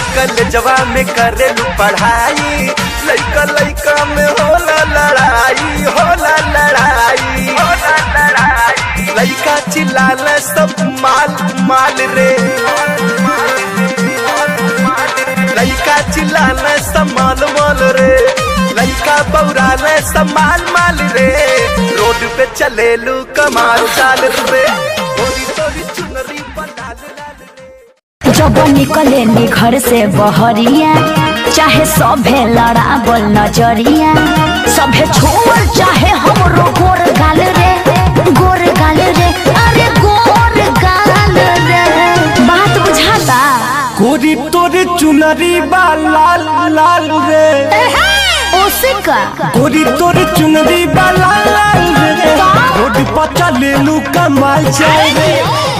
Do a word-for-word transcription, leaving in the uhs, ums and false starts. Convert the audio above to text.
कॉलेजवा में करेलू पढ़ाई, लइका लइका में होला लड़ाई, होला लड़ाई, होला लड़ाई। लइका चिल्लाले सब माल माल रे, लइका चिल्लाले सब माल माल रे, लइका बौराले सब माल माल रे। रोड पे चलेलू कमाल चाल रे, थोड़ी थोड़ी चुनरी बना ले। जब निकले नी घर से बहरिया, चाहे सभे लड़ावल नजरिया, सभे छोड़ चाहे हमरो गोर गाल रे, गोर गाल रे, अरे गोर गाल रे। बात बुझाता? गोरी तोरे चुनरी बा लाल लाल रे, ओसे का गोरी तोरे चुनरी बा लाल लाल रे। रोड पर चलेलू कमाल चाल रे।